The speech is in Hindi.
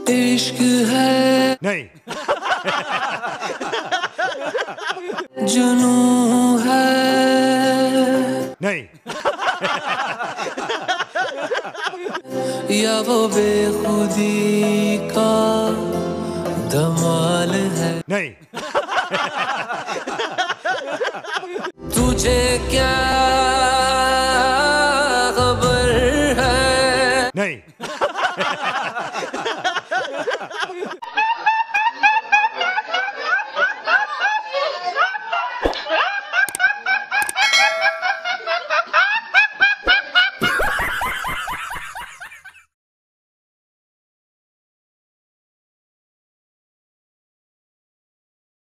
इश्क है नहीं, जुनू है नहीं, या वो बेखुदी का धमाल है। नहीं, तुझे क्या